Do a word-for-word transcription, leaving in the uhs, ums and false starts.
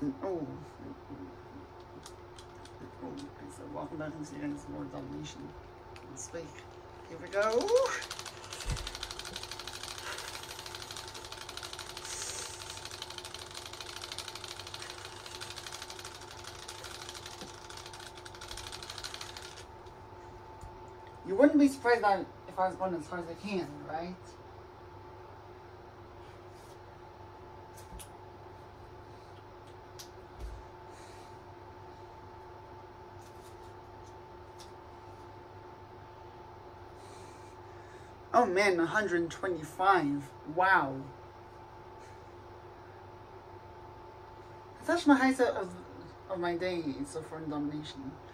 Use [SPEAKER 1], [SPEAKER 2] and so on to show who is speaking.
[SPEAKER 1] Oh. Oh, I said, welcome back to seeing some more Domination. Let's speak. Here we go. You wouldn't be surprised that if I was going as far as I can, right? Oh man, one hundred twenty-five. Wow. That's my highest of, of my day so far in Domination.